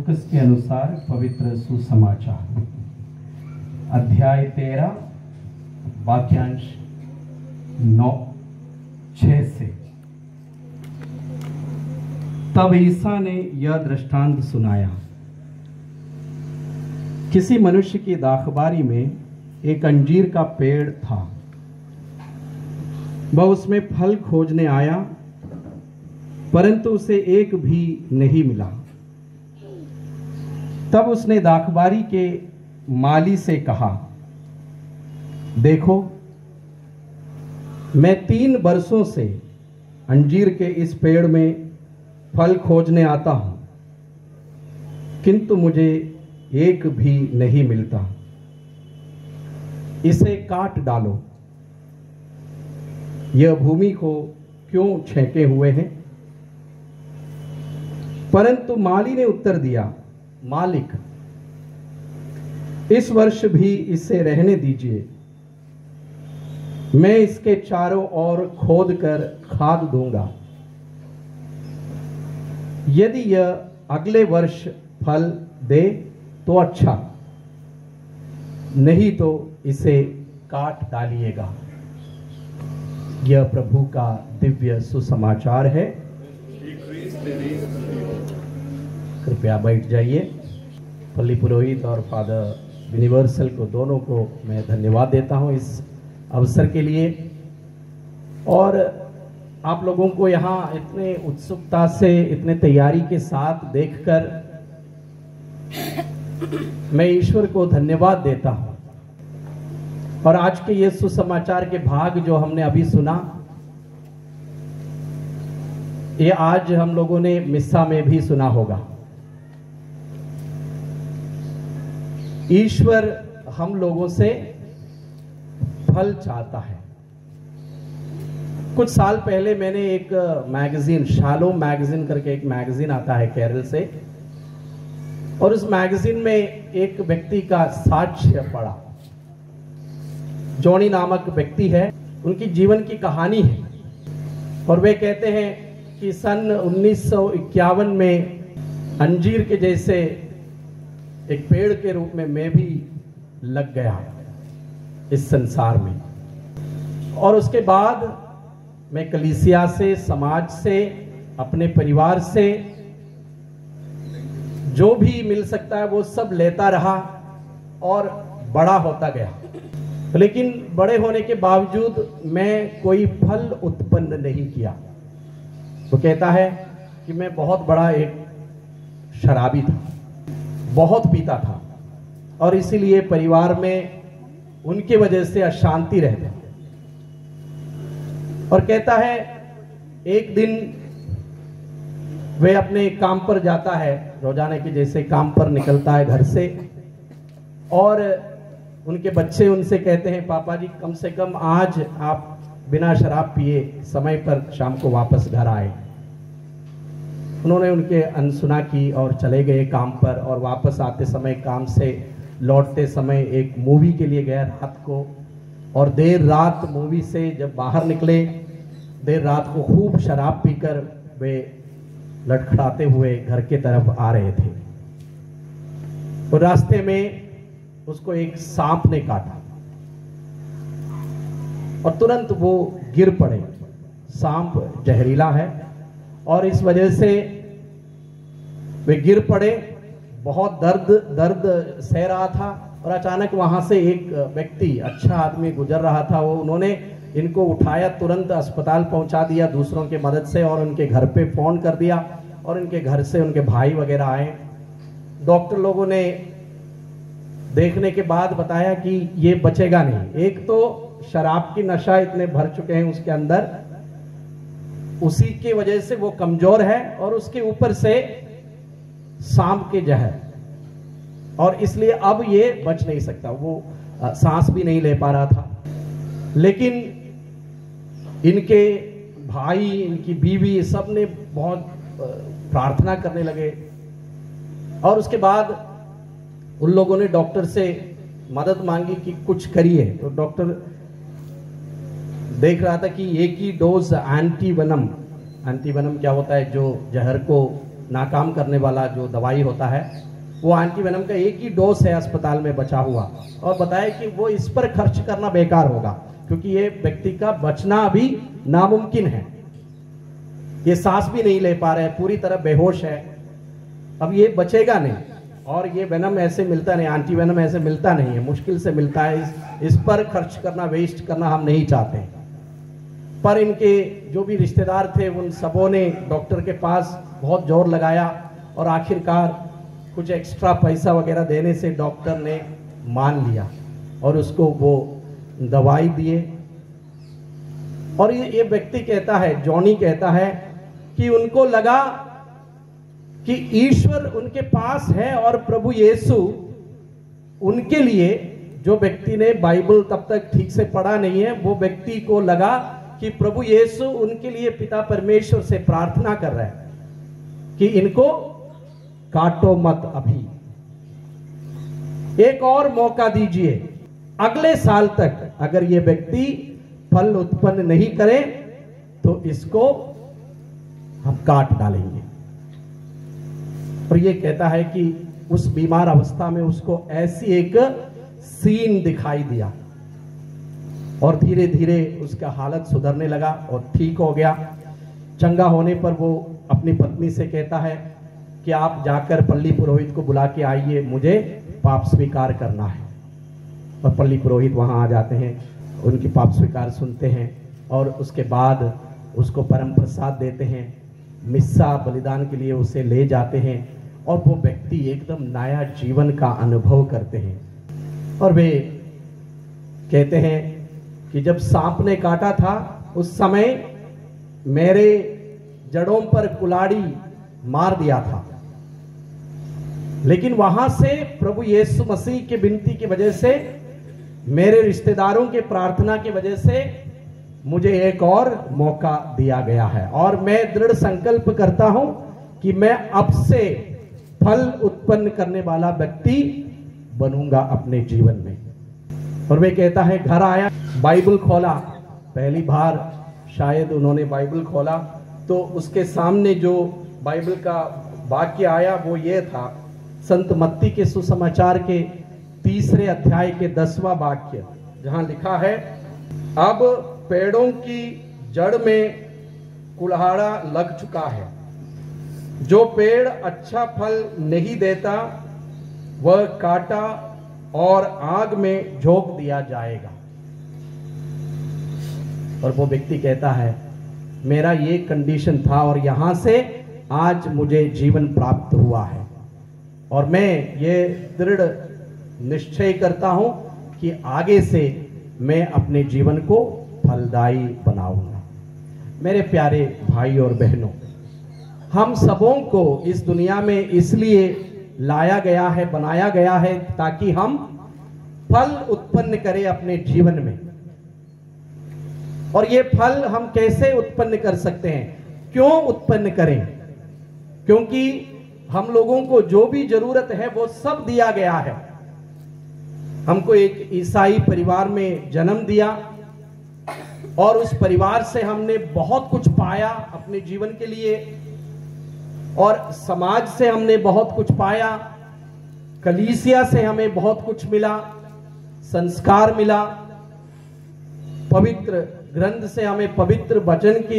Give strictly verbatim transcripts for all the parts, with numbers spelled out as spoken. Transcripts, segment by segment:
लूकस के अनुसार पवित्र सुसमाचार अध्याय तेरह वाक्यांश नौ छह से। तब ईसा ने यह दृष्टांत सुनाया, किसी मनुष्य की दाखबारी में एक अंजीर का पेड़ था। वह उसमें फल खोजने आया, परंतु उसे एक भी नहीं मिला। तब उसने दाखबारी के माली से कहा, देखो, मैं तीन वर्षों से अंजीर के इस पेड़ में फल खोजने आता हूं, किंतु मुझे एक भी नहीं मिलता। इसे काट डालो। यह भूमि को क्यों छेके हुए हैं? परंतु माली ने उत्तर दिया, मालिक, इस वर्ष भी इसे रहने दीजिए। मैं इसके चारों ओर खोद कर खाद दूंगा। यदि यह अगले वर्ष फल दे तो अच्छा, नहीं तो इसे काट डालिएगा। यह प्रभु का दिव्य सुसमाचार है। कृपया बैठ जाइए। पल्ली पुरोहित और फादर यूनिवर्सल को, दोनों को मैं धन्यवाद देता हूं इस अवसर के लिए। और आप लोगों को यहाँ इतने उत्सुकता से, इतने तैयारी के साथ देखकर मैं ईश्वर को धन्यवाद देता हूं। और आज के ये सुसमाचार के भाग जो हमने अभी सुना, ये आज हम लोगों ने मिस्सा में भी सुना होगा। ईश्वर हम लोगों से फल चाहता है। कुछ साल पहले मैंने एक मैगजीन, शालोम मैगजीन करके एक मैगजीन आता है केरल से, और उस मैगजीन में एक व्यक्ति का साक्ष्य पढ़ा। जॉनी नामक व्यक्ति है, उनकी जीवन की कहानी है। और वे कहते हैं कि सन उन्नीस सौ इक्यावन में अंजीर के जैसे एक पेड़ के रूप में मैं भी लग गया इस संसार में। और उसके बाद मैं कलीसिया से, समाज से, अपने परिवार से जो भी मिल सकता है वो सब लेता रहा और बड़ा होता गया। लेकिन बड़े होने के बावजूद मैं कोई फल उत्पन्न नहीं किया। वो कहता है कि मैं बहुत बड़ा एक शराबी था, बहुत पीता था, और इसीलिए परिवार में उनकी वजह से अशांति रहती। और कहता है एक दिन वे अपने काम पर जाता है, रोजाना के जैसे काम पर निकलता है घर से, और उनके बच्चे उनसे कहते हैं, पापा जी कम से कम आज आप बिना शराब पिए समय पर शाम को वापस घर आए। उन्होंने उनके अनसुना की और चले गए काम पर। और वापस आते समय, काम से लौटते समय एक मूवी के लिए गए रात को, और देर रात मूवी से जब बाहर निकले, देर रात को खूब शराब पीकर वे लड़खड़ाते हुए घर के तरफ आ रहे थे। तो रास्ते में उसको एक सांप ने काटा और तुरंत वो गिर पड़े। सांप जहरीला है और इस वजह से वे गिर पड़े। बहुत दर्द दर्द सह रहा था। और अचानक वहां से एक व्यक्ति, अच्छा आदमी गुजर रहा था। वो उन्होंने इनको उठाया, तुरंत अस्पताल पहुंचा दिया दूसरों की मदद से, और उनके घर पे फोन कर दिया, और उनके घर से उनके भाई वगैरह आए। डॉक्टर लोगों ने देखने के बाद बताया कि ये बचेगा नहीं। एक तो शराब की नशा इतने भर चुके हैं उसके अंदर, उसी की वजह से वो कमजोर है, और उसके ऊपर से सांप के जहर, और इसलिए अब ये बच नहीं सकता। वो आ, सांस भी नहीं ले पा रहा था। लेकिन इनके भाई, इनकी बीवी, सब ने बहुत प्रार्थना करने लगे। और उसके बाद उन लोगों ने डॉक्टर से मदद मांगी कि कुछ करिए। तो डॉक्टर देख रहा था कि एक ही डोज एंटीवेनम, एंटीवेनम क्या होता है, जो जहर को नाकाम करने वाला जो दवाई होता है, वो एंटीवेनम का एक ही डोज है अस्पताल में बचा हुआ, और बताया कि वो इस पर खर्च करना बेकार होगा क्योंकि ये व्यक्ति का बचना अभी नामुमकिन है। ये सांस भी नहीं ले पा रहे, पूरी तरह बेहोश है, अब ये बचेगा नहीं। और ये वेनम ऐसे मिलता नहीं, एंटीवेनम ऐसे मिलता नहीं है, मुश्किल से मिलता है। इस, इस पर खर्च करना, वेस्ट करना हम नहीं चाहते। पर इनके जो भी रिश्तेदार थे उन सबों ने डॉक्टर के पास बहुत जोर लगाया और आखिरकार कुछ एक्स्ट्रा पैसा वगैरह देने से डॉक्टर ने मान लिया और उसको वो दवाई दिए। और ये, ये व्यक्ति कहता है, जॉनी कहता है कि उनको लगा कि ईश्वर उनके पास है और प्रभु यीशु उनके लिए, जो व्यक्ति ने बाइबल तब तक ठीक से पढ़ा नहीं है, वो व्यक्ति को लगा कि प्रभु यीशु उनके लिए पिता परमेश्वर से प्रार्थना कर रहा है कि इनको काटो मत, अभी एक और मौका दीजिए, अगले साल तक अगर ये व्यक्ति फल उत्पन्न नहीं करे तो इसको हम काट डालेंगे। और ये कहता है कि उस बीमार अवस्था में उसको ऐसी एक सीन दिखाई दिया और धीरे धीरे उसका हालत सुधरने लगा और ठीक हो गया। चंगा होने पर वो अपनी पत्नी से कहता है कि आप जाकर पल्ली पुरोहित को बुला के आइए, मुझे पाप स्वीकार करना है। और पल्ली पुरोहित वहां आ जाते हैं, उनकी पाप स्वीकार सुनते हैं और उसके बाद उसको परम प्रसाद देते हैं, मिस्सा बलिदान के लिए उसे ले जाते हैं और वो व्यक्ति एकदम नया जीवन का अनुभव करते हैं। और वे कहते हैं कि जब सांप ने काटा था उस समय मेरे जड़ों पर कुल्हाड़ी मार दिया था, लेकिन वहां से प्रभु यीशु मसीह की विनती की वजह से, मेरे रिश्तेदारों के प्रार्थना की वजह से मुझे एक और मौका दिया गया है और मैं दृढ़ संकल्प करता हूं कि मैं अब से फल उत्पन्न करने वाला व्यक्ति बनूंगा अपने जीवन में। और वे कहता है, घर आया, बाइबल खोला, पहली बार शायद उन्होंने बाइबल खोला तो उसके सामने जो बाइबल का वाक्य आया वो ये था, संत मत्ती के सुसमाचार के तीसरे अध्याय के दसवां वाक्य, जहां लिखा है, अब पेड़ों की जड़ में कुल्हाड़ा लग चुका है, जो पेड़ अच्छा फल नहीं देता वह काटा और आग में झोंक दिया जाएगा। और वो व्यक्ति कहता है, मेरा ये कंडीशन था और यहां से आज मुझे जीवन प्राप्त हुआ है और मैं ये दृढ़ निश्चय करता हूं कि आगे से मैं अपने जीवन को फलदायी बनाऊंगा। मेरे प्यारे भाई और बहनों, हम सबों को इस दुनिया में इसलिए लाया गया है, बनाया गया है ताकि हम फल उत्पन्न करें अपने जीवन में। और ये फल हम कैसे उत्पन्न कर सकते हैं, क्यों उत्पन्न करें? क्योंकि हम लोगों को जो भी जरूरत है वो सब दिया गया है। हमको एक ईसाई परिवार में जन्म दिया और उस परिवार से हमने बहुत कुछ पाया अपने जीवन के लिए, और समाज से हमने बहुत कुछ पाया, कलीसिया से हमें बहुत कुछ मिला, संस्कार मिला, पवित्र ग्रंथ से हमें पवित्र वचन की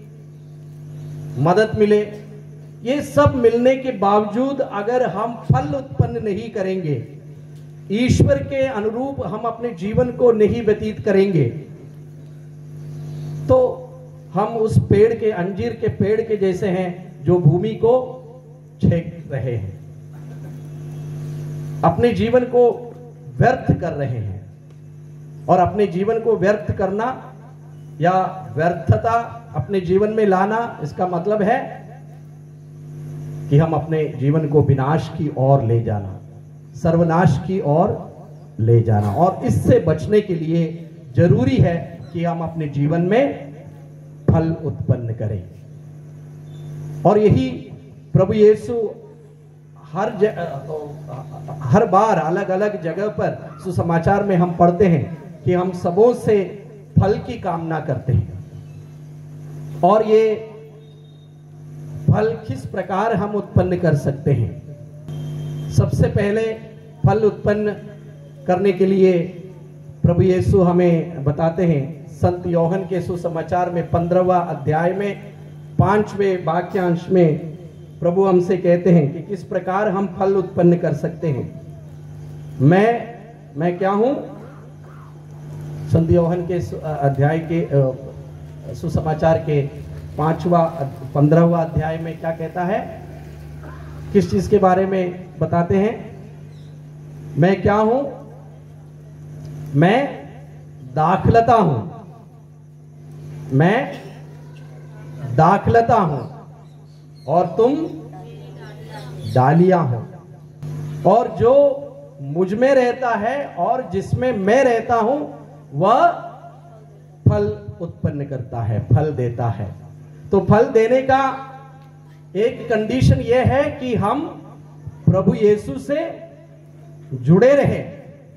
मदद मिले। ये सब मिलने के बावजूद अगर हम फल उत्पन्न नहीं करेंगे, ईश्वर के अनुरूप हम अपने जीवन को नहीं व्यतीत करेंगे, तो हम उस पेड़ के, अंजीर के पेड़ के जैसे हैं जो भूमि को छेक रहे हैं, अपने जीवन को व्यर्थ कर रहे हैं। और अपने जीवन को व्यर्थ करना या व्यर्थता अपने जीवन में लाना, इसका मतलब है कि हम अपने जीवन को विनाश की ओर ले जाना, सर्वनाश की ओर ले जाना। और इससे बचने के लिए जरूरी है कि हम अपने जीवन में फल उत्पन्न करें। और यही प्रभु यीशु हर हर बार अलग अलग जगह पर सुसमाचार में हम पढ़ते हैं कि हम सबों से फल की कामना करते हैं। और ये फल किस प्रकार हम उत्पन्न कर सकते हैं। सबसे पहले फल उत्पन्न करने के लिए प्रभु यीशु हमें बताते हैं संत योहन के सुसमाचार में पंद्रहवां अध्याय में पांचवें वाक्यांश में प्रभु हमसे कहते हैं कि किस प्रकार हम फल उत्पन्न कर सकते हैं। मैं मैं क्या हूं? संत योहन के अध्याय के सुसमाचार के पांचवा पंद्रहवा अध्याय में क्या कहता है? किस चीज के बारे में बताते हैं? मैं क्या हूं? मैं दाखलता हूं। मैं दाखलता हूं और तुम डालियां हो। और जो मुझ में रहता है और जिसमें मैं रहता हूं वह फल उत्पन्न करता है, फल देता है। तो फल देने का एक कंडीशन यह है कि हम प्रभु यीशु से जुड़े रहें।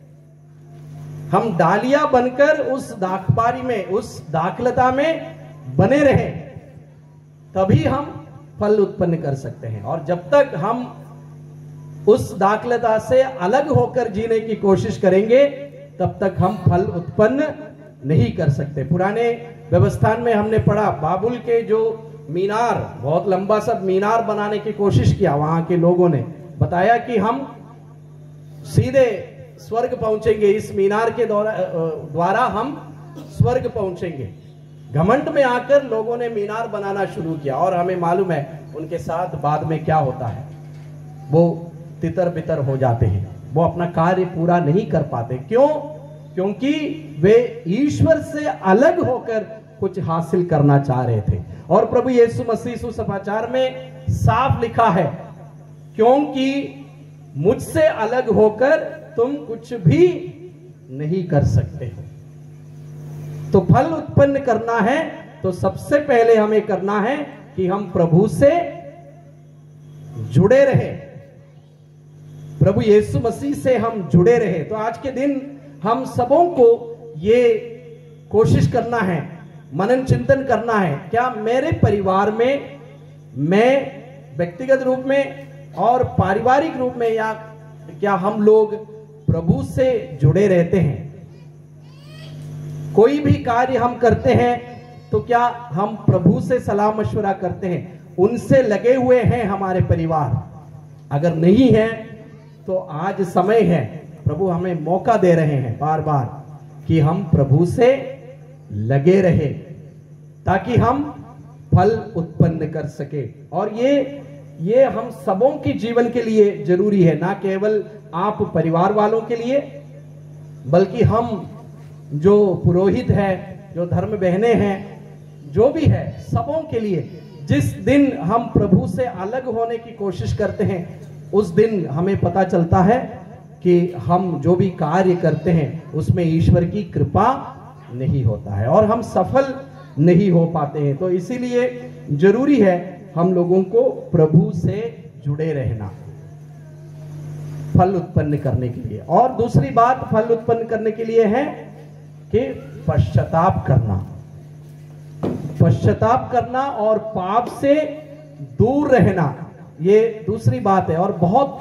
हम डालियां बनकर उस दाखबारी में, उस दाखलता में बने रहें, तभी हम फल उत्पन्न कर सकते हैं। और जब तक हम उस दाखलता से अलग होकर जीने की कोशिश करेंगे तब तक हम फल उत्पन्न नहीं कर सकते। पुराने व्यवस्थान में हमने पढ़ा, बाबुल के जो मीनार, बहुत लंबा सा मीनार बनाने की कोशिश किया वहां के लोगों ने, बताया कि हम सीधे स्वर्ग पहुंचेंगे, इस मीनार के द्वारा हम स्वर्ग पहुंचेंगे। घमंड में आकर लोगों ने मीनार बनाना शुरू किया और हमें मालूम है उनके साथ बाद में क्या होता है। वो तितर बितर हो जाते हैं, वो अपना कार्य पूरा नहीं कर पाते। क्यों? क्योंकि वे ईश्वर से अलग होकर कुछ हासिल करना चाह रहे थे। और प्रभु यीशु मसीह सुसमाचार में साफ लिखा है, क्योंकि मुझसे अलग होकर तुम कुछ भी नहीं कर सकते हो। तो फल उत्पन्न करना है तो सबसे पहले हमें करना है कि हम प्रभु से जुड़े रहे, प्रभु यीशु मसीह से हम जुड़े रहे। तो आज के दिन हम सबों को ये कोशिश करना है, मनन चिंतन करना है, क्या मेरे परिवार में, मैं व्यक्तिगत रूप में और पारिवारिक रूप में, या क्या हम लोग प्रभु से जुड़े रहते हैं? कोई भी कार्य हम करते हैं तो क्या हम प्रभु से सलाह मशवरा करते हैं, उनसे लगे हुए हैं हमारे परिवार? अगर नहीं है तो आज समय है, प्रभु हमें मौका दे रहे हैं बार बार कि हम प्रभु से लगे रहे ताकि हम फल उत्पन्न कर सके। और ये ये हम सबों के जीवन के लिए जरूरी है, ना केवल आप परिवार वालों के लिए, बल्कि हम जो पुरोहित है, जो धर्म बहनें हैं, जो भी है, सबों के लिए। जिस दिन हम प्रभु से अलग होने की कोशिश करते हैं उस दिन हमें पता चलता है कि हम जो भी कार्य करते हैं उसमें ईश्वर की कृपा नहीं होता है और हम सफल नहीं हो पाते हैं। तो इसीलिए जरूरी है हम लोगों को प्रभु से जुड़े रहना फल उत्पन्न करने के लिए। और दूसरी बात फल उत्पन्न करने के लिए है कि पश्चाताप करना, पश्चाताप करना और पाप से दूर रहना, ये दूसरी बात है और बहुत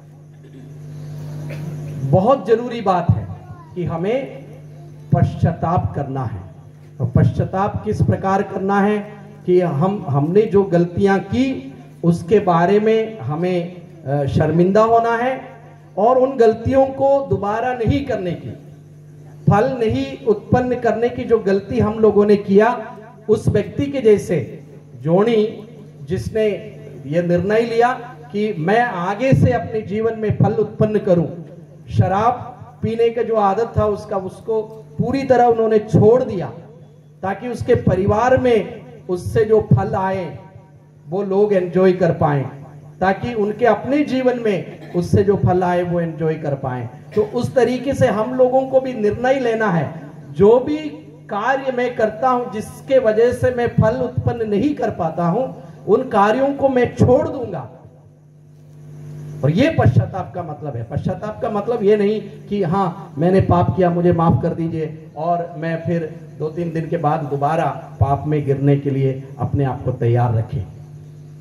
बहुत जरूरी बात है कि हमें पश्चाताप करना है। और पश्चाताप किस प्रकार करना है कि हम हमने जो गलतियां की उसके बारे में हमें शर्मिंदा होना है और उन गलतियों को दोबारा नहीं करने की, फल नहीं उत्पन्न करने की। जो गलती हम लोगों ने किया उस व्यक्ति के जैसे जोनी जिसने ये निर्णय लिया कि मैं आगे से अपने जीवन में फल उत्पन्न करूं, शराब पीने का जो आदत था उसका उसको पूरी तरह उन्होंने छोड़ दिया ताकि उसके परिवार में उससे जो फल आए वो लोग एंजॉय कर पाएं, ताकि उनके अपने जीवन में उससे जो फल आए वो एंजॉय कर पाएं। तो उस तरीके से हम लोगों को भी निर्णय लेना है, जो भी कार्य मैं करता हूं जिसके वजह से मैं फल उत्पन्न नहीं कर पाता हूं उन कार्यों को मैं छोड़ दूंगा। और ये पश्चाताप का मतलब है। पश्चाताप का मतलब ये नहीं कि हाँ मैंने पाप किया मुझे माफ कर दीजिए और मैं फिर दो तीन दिन के बाद दोबारा पाप में गिरने के लिए अपने आप को तैयार रखें।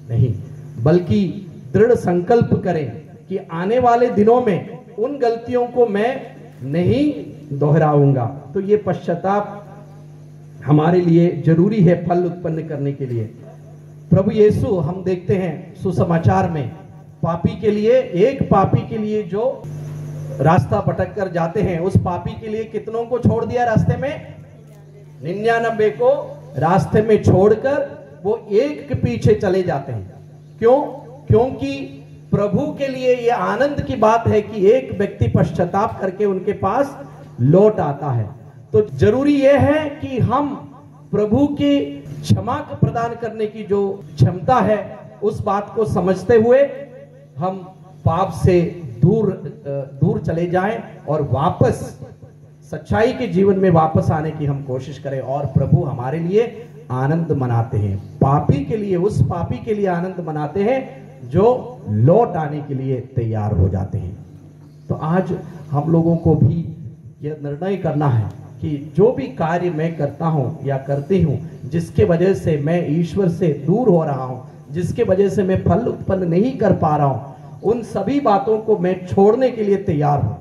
नहीं, बल्कि दृढ़ संकल्प करें कि आने वाले दिनों में उन गलतियों को मैं नहीं दोहराऊंगा। तो ये पश्चाताप हमारे लिए जरूरी है फल उत्पन्न करने के लिए। प्रभु यीशु, हम देखते हैं सुसमाचार में, पापी के लिए, एक पापी के लिए जो रास्ता भटक कर जाते हैं, उस पापी के लिए कितनों को छोड़ दिया रास्ते में? निन्यानबे को रास्ते में छोड़कर वो एक के पीछे चले जाते हैं। क्यों? क्योंकि प्रभु के लिए ये आनंद की बात है कि एक व्यक्ति पश्चाताप करके उनके पास लौट आता है। तो जरूरी यह है कि हम प्रभु की क्षमा प्रदान करने की जो क्षमता है, उस बात को समझते हुए हम पाप से दूर दूर चले जाएं और वापस सच्चाई के जीवन में वापस आने की हम कोशिश करें। और प्रभु हमारे लिए आनंद मनाते हैं, पापी के लिए, उस पापी के लिए आनंद मनाते हैं जो लौट आने के लिए तैयार हो जाते हैं। तो आज हम लोगों को भी यह निर्णय करना है कि जो भी कार्य मैं करता हूं या करती हूं, जिसके वजह से मैं ईश्वर से दूर हो रहा हूं, जिसके वजह से मैं फल उत्पन्न नहीं कर पा रहा हूं, उन सभी बातों को मैं छोड़ने के लिए तैयार हूं,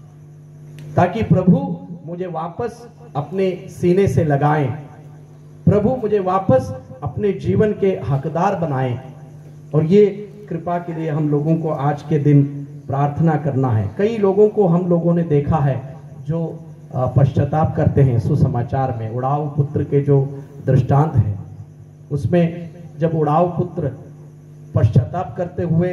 ताकि प्रभु मुझे वापस अपने सीने से लगाएं, प्रभु मुझे वापस अपने जीवन के हकदार बनाएं। और ये कृपा के लिए हम लोगों को आज के दिन प्रार्थना करना है। कई लोगों को हम लोगों ने देखा है जो पश्चाताप करते हैं। सुसमाचार में उड़ाऊ पुत्र के जो दृष्टांत है, उसमें जब उड़ाऊ पुत्र पश्चाताप करते हुए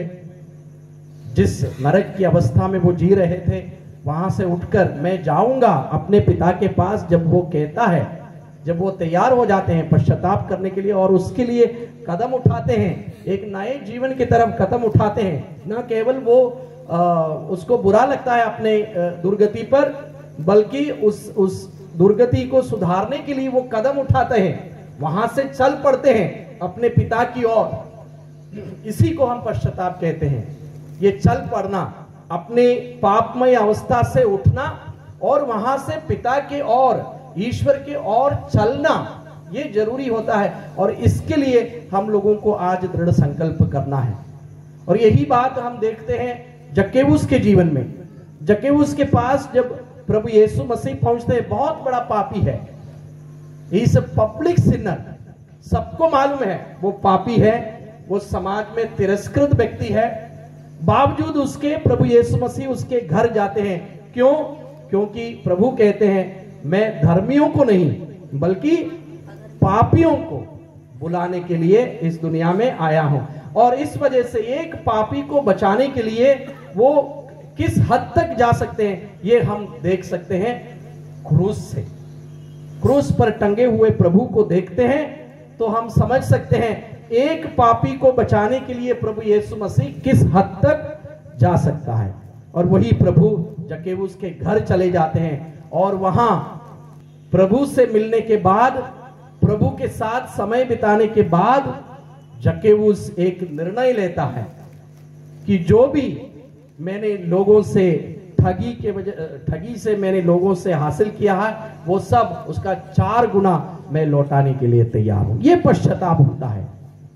जिस नरक की अवस्था में वो जी रहे थे, वहां से उठकर मैं जाऊंगा अपने पिता के पास, जब वो कहता है, जब वो तैयार हो जाते हैं पश्चाताप करने के लिए और उसके लिए कदम उठाते हैं, एक नए जीवन की तरफ कदम उठाते हैं, न केवल वो आ, उसको बुरा लगता है अपने दुर्गति पर, बल्कि उस उस दुर्गति को सुधारने के लिए वो कदम उठाते हैं, वहां से चल पड़ते हैं अपने पिता की ओर। इसी को हम पश्चाताप कहते हैं। ये चल पड़ना, अपने पापमय अवस्था से उठना और वहां से पिता के ओर, ईश्वर के ओर चलना, ये जरूरी होता है। और इसके लिए हम लोगों को आज दृढ़ संकल्प करना है। और यही बात हम देखते हैं जक्केउस के जीवन में। जक्केउस के पास जब प्रभु यीशु मसीह पहुंचते हैं, बहुत बड़ा पापी है, इस पब्लिक सिनर, सबको मालूम है वो पापी है, वो समाज में तिरस्कृत व्यक्ति है, बावजूद उसके प्रभु यीशु मसीह उसके घर जाते हैं। क्यों? क्योंकि प्रभु कहते हैं मैं धर्मियों को नहीं बल्कि पापियों को बुलाने के लिए इस दुनिया में आया हूं। और इस वजह से एक पापी को बचाने के लिए वो किस हद तक जा सकते हैं, ये हम देख सकते हैं क्रूस से। क्रूस पर टंगे हुए प्रभु को देखते हैं तो हम समझ सकते हैं एक पापी को बचाने के लिए प्रभु यीशु मसीह किस हद तक जा सकता है। और वही प्रभु जक्केउस के घर चले जाते हैं और वहां प्रभु से मिलने के बाद, प्रभु के साथ समय बिताने के बाद जक्केउस एक निर्णय लेता है कि जो भी मैंने लोगों से ठगी के वजह ठगी से मैंने लोगों से हासिल किया है, वो सब उसका चार गुना मैं लौटाने के लिए तैयार हूं। ये पश्चाताप होता है।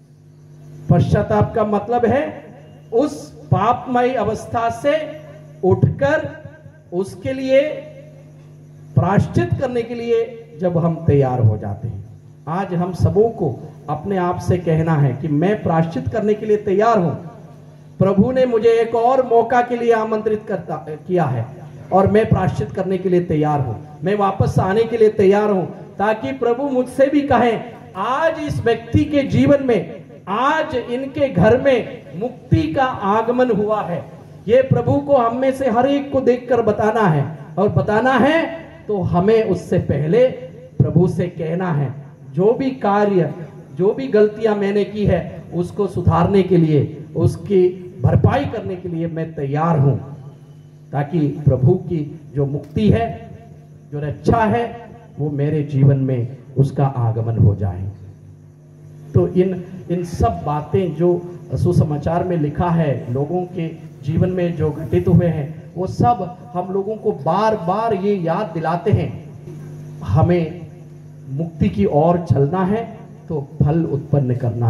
पश्चाताप का मतलब है उस पापमय अवस्था से उठकर उसके लिए प्रायश्चित करने के लिए जब हम तैयार हो जाते हैं। आज हम सबों को अपने आप से कहना है कि मैं प्रायश्चित करने के लिए तैयार हूं। प्रभु ने मुझे एक और मौका के लिए आमंत्रित करता किया है और मैं प्रायश्चित करने के लिए तैयार हूं। मैं वापस आने के लिए तैयार हूं, ताकि प्रभु मुझसे भी कहें आज इस व्यक्ति के जीवन में, आज इनके घर में मुक्ति का आगमन हुआ है। ये प्रभु को हम में से हर एक को देखकर बताना है, और बताना है तो हमें उससे पहले प्रभु से कहना है जो भी कार्य, जो भी गलतियां मैंने की है उसको सुधारने के लिए, उसकी भरपाई करने के लिए मैं तैयार हूं, ताकि प्रभु की जो मुक्ति है, जो रक्षा है, वो मेरे जीवन में उसका आगमन हो जाए। तो इन इन सब बातें जो सुसमाचार में लिखा है, लोगों के जीवन में जो घटित हुए हैं, वो सब हम लोगों को बार बार ये याद दिलाते हैं हमें मुक्ति की ओर चलना है तो फल उत्पन्न करना है।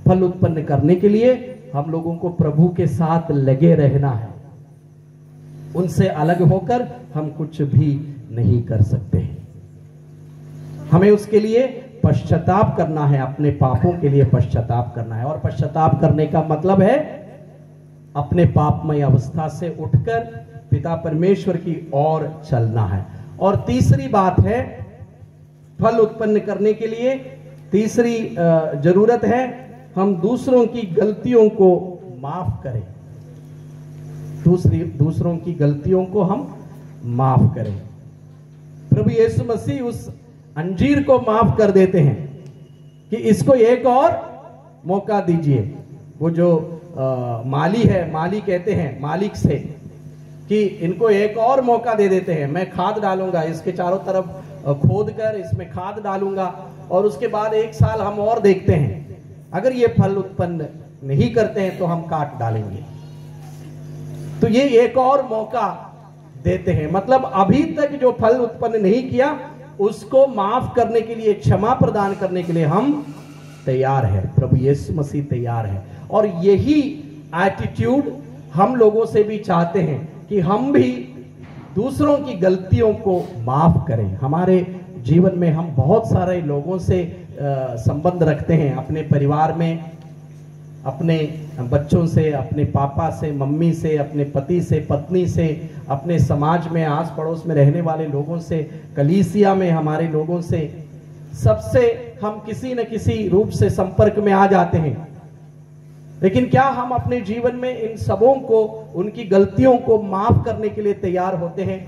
फल उत्पन्न करने के लिए हम लोगों को प्रभु के साथ लगे रहना है। उनसे अलग होकर हम कुछ भी नहीं कर सकते। हमें उसके लिए पश्चाताप करना है, अपने पापों के लिए पश्चाताप करना है। और पश्चाताप करने का मतलब है अपने पापमय अवस्था से उठकर पिता परमेश्वर की ओर चलना है। और तीसरी बात है, फल उत्पन्न करने के लिए तीसरी जरूरत है, हम दूसरों की गलतियों को माफ करें। दूसरी दूसरों की गलतियों को हम माफ करें। प्रभु यीशु मसीह उस अंजीर को माफ कर देते हैं कि इसको एक और मौका दीजिए। वो जो आ, माली है, माली कहते हैं मालिक से कि इनको एक और मौका दे देते हैं, मैं खाद डालूंगा, इसके चारों तरफ खोद कर इसमें खाद डालूंगा और उसके बाद एक साल हम और देखते हैं, अगर ये फल उत्पन्न नहीं करते हैं तो हम काट डालेंगे। तो ये एक और मौका देते हैं, मतलब अभी तक जो फल उत्पन्न नहीं किया उसको माफ करने के लिए, क्षमा प्रदान करने के लिए हम तैयार है। प्रभु यीशु मसीह तैयार है। और यही एटीट्यूड हम लोगों से भी चाहते हैं कि हम भी दूसरों की गलतियों को माफ करें। हमारे जीवन में हम बहुत सारे लोगों से संबंध रखते हैं, अपने परिवार में, अपने बच्चों से, अपने पापा से, मम्मी से, अपने पति से, पत्नी से, अपने समाज में, आस पड़ोस में रहने वाले लोगों से, कलीसिया में हमारे लोगों से, सबसे हम किसी न किसी रूप से संपर्क में आ जाते हैं। लेकिन क्या हम अपने जीवन में इन सबों को, उनकी गलतियों को माफ करने के लिए तैयार होते हैं?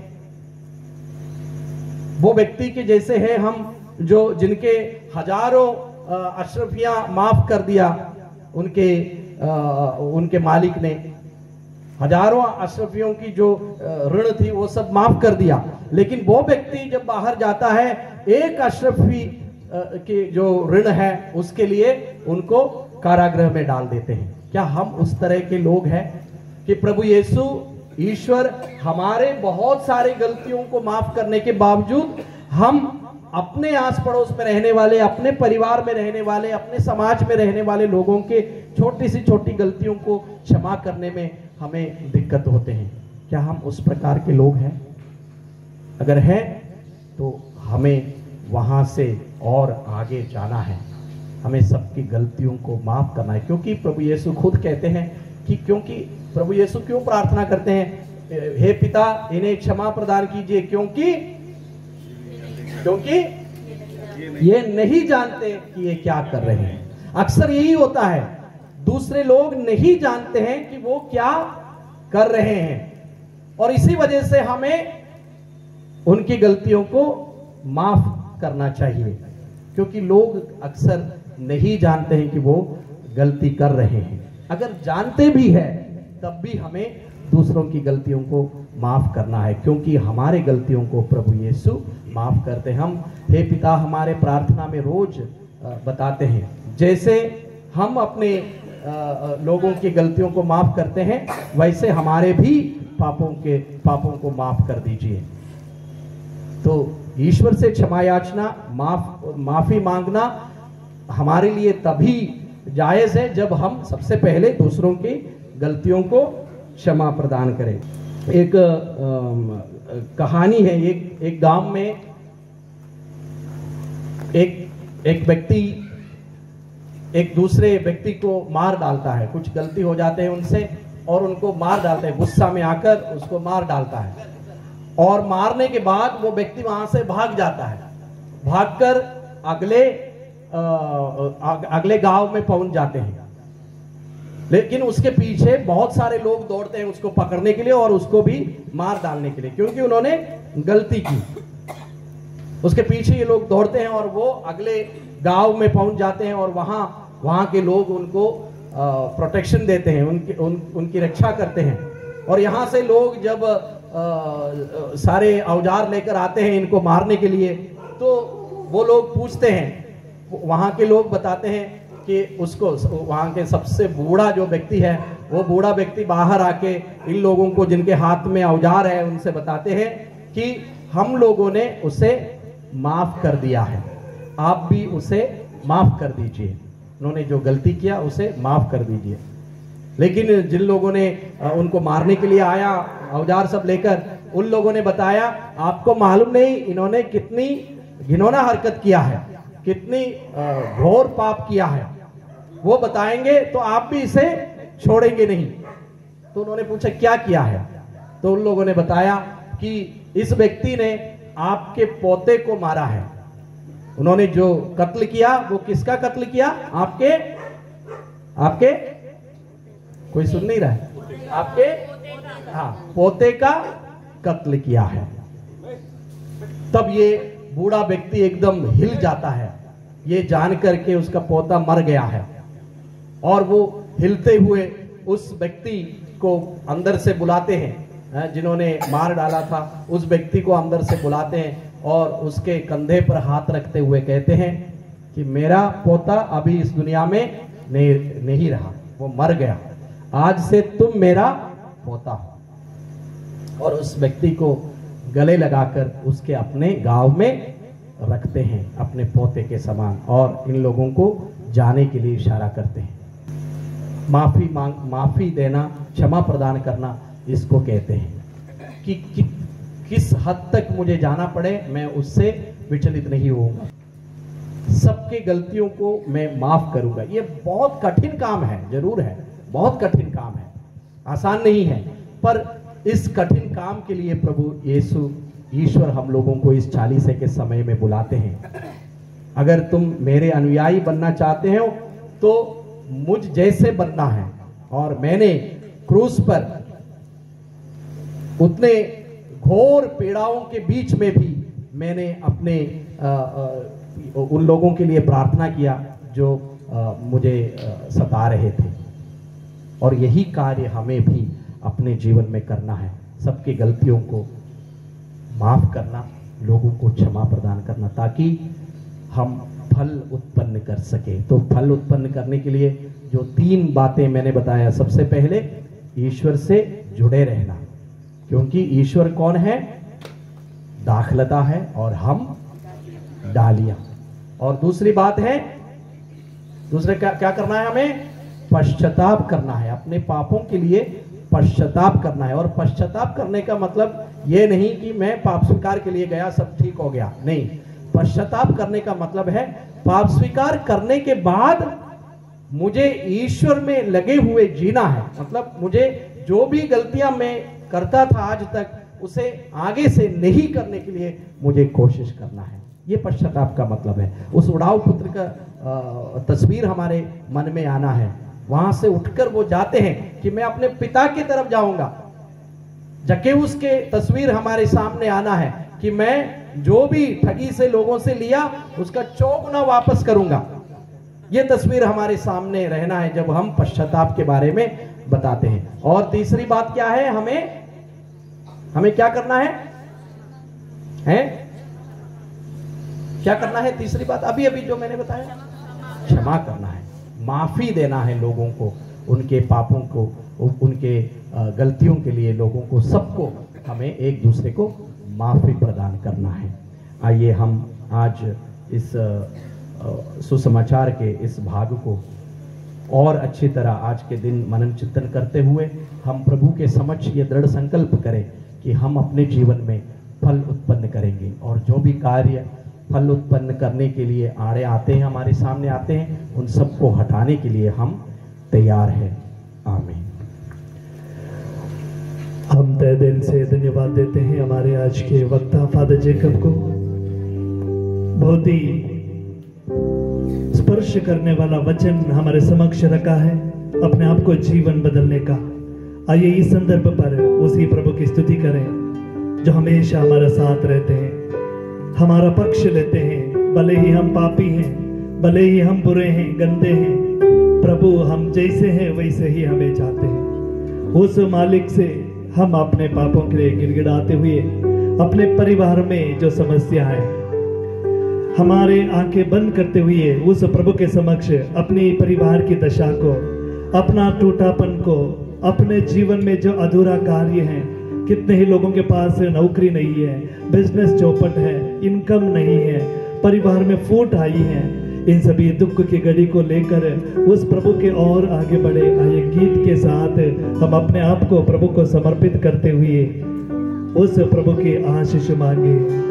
वो व्यक्ति के जैसे हैं हम जो जिनके हजारों अशरफियां माफ कर दिया, उनके आ, उनके मालिक ने हजारों अशरफियों की जो ऋण थी वो सब माफ कर दिया, लेकिन वो व्यक्ति जब बाहर जाता है एक अशरफी के जो ऋण है उसके लिए उनको कारागृह में डाल देते हैं। क्या हम उस तरह के लोग हैं कि प्रभु यीशु ईश्वर हमारे बहुत सारी गलतियों को माफ करने के बावजूद हम अपने आस पड़ोस में रहने वाले, अपने परिवार में रहने वाले, अपने समाज में रहने वाले लोगों के छोटी सी छोटी गलतियों को क्षमा करने में हमें दिक्कत होते हैं? क्या हम उस प्रकार के लोग हैं? अगर हैं तो हमें वहां से और आगे जाना है, हमें सबकी गलतियों को माफ करना है। क्योंकि प्रभु यीशु खुद कहते हैं कि, क्योंकि प्रभु यीशु क्यों प्रार्थना करते हैं, हे पिता इन्हें क्षमा प्रदान कीजिए क्योंकि क्योंकि ये नहीं जानते कि ये क्या कर रहे हैं। अक्सर यही होता है, दूसरे लोग नहीं जानते हैं कि वो क्या कर रहे हैं और इसी वजह से हमें उनकी गलतियों को माफ करना चाहिए, क्योंकि लोग अक्सर नहीं जानते हैं कि वो गलती कर रहे हैं। अगर जानते भी हैं तब भी हमें दूसरों की गलतियों को माफ करना है, क्योंकि हमारे गलतियों को प्रभु यीशु माफ करते हैं। हम हे पिता हमारे प्रार्थना में रोज बताते हैं, जैसे हम अपने लोगों की गलतियों को माफ करते हैं वैसे हमारे भी पापों के पापों को माफ कर दीजिए। तो ईश्वर से क्षमा याचना, माफ माफी मांगना हमारे लिए तभी जायज है जब हम सबसे पहले दूसरों की गलतियों को क्षमा प्रदान करें। एक आ, कहानी है, एक एक गांव में एक एक व्यक्ति एक दूसरे व्यक्ति को मार डालता है। कुछ गलती हो जाते हैं उनसे और उनको मार डालते हैं, गुस्सा में आकर उसको मार डालता है और मारने के बाद वो व्यक्ति वहां से भाग जाता है। भागकर अगले आ, अगले गांव में पहुंच जाते हैं, लेकिन उसके पीछे बहुत सारे लोग दौड़ते हैं उसको पकड़ने के लिए और उसको भी मार डालने के लिए, क्योंकि उन्होंने गलती की। उसके पीछे ये लोग दौड़ते हैं और वो अगले गांव में पहुंच जाते हैं और वहां वहां के लोग उनको प्रोटेक्शन देते हैं, उनकी उन, उनकी रक्षा करते हैं। और यहां से लोग जब आ, सारे औजार लेकर आते हैं इनको मारने के लिए, तो वो लोग पूछते हैं, वहां के लोग बताते हैं कि उसको, वहां के सबसे बूढ़ा जो व्यक्ति है वो बूढ़ा व्यक्ति बाहर आके इन लोगों को जिनके हाथ में औजार है उनसे बताते हैं कि हम लोगों ने उसे माफ कर दिया है, आप भी उसे माफ कर दीजिए। उन्होंने जो गलती किया उसे माफ कर दीजिए। लेकिन जिन लोगों ने उनको मारने के लिए आया औजार सब लेकर, उन लोगों ने बताया आपको मालूम नहीं इन्होंने कितनी घिनौना हरकत किया है, कितनी घोर पाप किया है, वो बताएंगे तो आप भी इसे छोड़ेंगे नहीं। तो उन्होंने पूछा क्या किया है? तो उन लोगों ने बताया कि इस व्यक्ति ने आपके पोते को मारा है। उन्होंने जो कत्ल किया वो किसका कत्ल किया? आपके आपके कोई सुन नहीं रहा है? आपके हाँ पोते का कत्ल किया है। तब ये बूढ़ा व्यक्ति एकदम हिल जाता है, ये जान करके उसका पोता मर गया है, और वो हिलते हुए उस व्यक्ति को अंदर से बुलाते हैं, जिन्होंने मार डाला था उस व्यक्ति को अंदर से बुलाते हैं और उसके कंधे पर हाथ रखते हुए कहते हैं कि मेरा पोता अभी इस दुनिया में नहीं, नहीं रहा, वो मर गया, आज से तुम मेरा पोता हो। और उस व्यक्ति को गले लगाकर उसके अपने गांव में रखते हैं अपने पोते के समान, और इन लोगों को जाने के लिए इशारा करते हैं। माफी मांग माफी देना, क्षमा प्रदान करना, इसको कहते हैं कि, कि किस हद तक मुझे जाना पड़े मैं उससे विचलित नहीं होऊंगा, सबके गलतियों को मैं माफ करूंगा। ये बहुत कठिन काम है, जरूर है, बहुत कठिन काम है, आसान नहीं है, पर इस कठिन काम के लिए प्रभु यीशु ईश्वर हम लोगों को इस चालीसे के समय में बुलाते हैं। अगर तुम मेरे अनुयायी बनना चाहते हो तो मुझ जैसे बनना है। और मैंने क्रूस पर उतने घोर पीड़ाओं के बीच में भी मैंने अपने आ, आ, उन लोगों के लिए प्रार्थना किया जो आ, मुझे आ, सता रहे थे, और यही कार्य हमें भी अपने जीवन में करना है। सबकी गलतियों को माफ करना, लोगों को क्षमा प्रदान करना, ताकि हम फल उत्पन्न कर सके। तो फल उत्पन्न करने के लिए जो तीन बातें मैंने बताया, सबसे पहले ईश्वर से जुड़े रहना, क्योंकि ईश्वर कौन है? दाखलता है और हम डालियां। और दूसरी बात है, दूसरे क्या क्या करना है? हमें पश्चाताप करना है, अपने पापों के लिए पश्चाताप करना है। और पश्चाताप करने का मतलब ये नहीं कि मैं पाप स्वीकार के लिए गया सब ठीक हो गया, नहीं। पश्चाताप करने का मतलब है पाप स्वीकार करने के बाद मुझे ईश्वर में लगे हुए जीना है। मतलब मुझे जो भी गलतियां मैं करता था आज तक, उसे आगे से नहीं करने के लिए मुझे कोशिश करना है। ये पश्चाताप का मतलब है। उस उड़ाऊ पुत्र का तस्वीर हमारे मन में आना है। वहां से उठकर वो जाते हैं कि मैं अपने पिता की तरफ जाऊंगा। जक्केउस के तस्वीर हमारे सामने आना है कि मैं जो भी ठगी से लोगों से लिया उसका चौगुना वापस करूंगा। ये तस्वीर हमारे सामने रहना है जब हम पश्चाताप के बारे में बताते हैं। और तीसरी बात क्या है? हमें हमें क्या करना है? हैं? क्या करना है? तीसरी बात अभी अभी जो मैंने बताया, क्षमा करना है, माफी देना है लोगों को, उनके पापों को, उनके गलतियों के लिए लोगों को, सबको हमें एक दूसरे को माफी प्रदान करना है। आइए हम आज इस सुसमाचार के इस भाग को और अच्छी तरह आज के दिन मनन चिंतन करते हुए हम प्रभु के समक्ष ये दृढ़ संकल्प करें कि हम अपने जीवन में फल उत्पन्न करेंगे, और जो भी कार्य फल उत्पन्न करने के लिए आड़े आते हैं, हमारे सामने आते हैं, उन सबको हटाने के लिए हम तैयार हैं। आमीन। हम तहे दिल से धन्यवाद देते हैं हमारे आज के वक्ता फादर जेकब को। बहुत ही स्पर्श करने वाला वचन हमारे समक्ष रखा है, अपने आप को जीवन बदलने का। आइए इस संदर्भ पर उसी प्रभु की स्तुति करें जो हमेशा हमारा साथ रहते हैं, हमारा पक्ष लेते हैं, भले ही हम पापी हैं, भले ही हम बुरे हैं, गंदे हैं, प्रभु हम जैसे हैं वैसे ही हमें चाहते हैं। उस मालिक से हम अपने पापों के लिए गिड़गिड़ाते हुए अपने परिवार में जो समस्या है, हमारे आंखें बंद करते हुए उस प्रभु के समक्ष अपने परिवार की दशा को, अपना टूटापन को, अपने जीवन में जो अधूरा कार्य है, कितने ही लोगों के पास नौकरी नहीं है, बिजनेस चौपट है, इनकम नहीं है, परिवार में फूट आई है, इन सभी दुख की घड़ी को लेकर उस प्रभु के और आगे बढ़े। आइए गीत के साथ हम अपने आप को प्रभु को समर्पित करते हुए उस प्रभु की आशीष मांगे।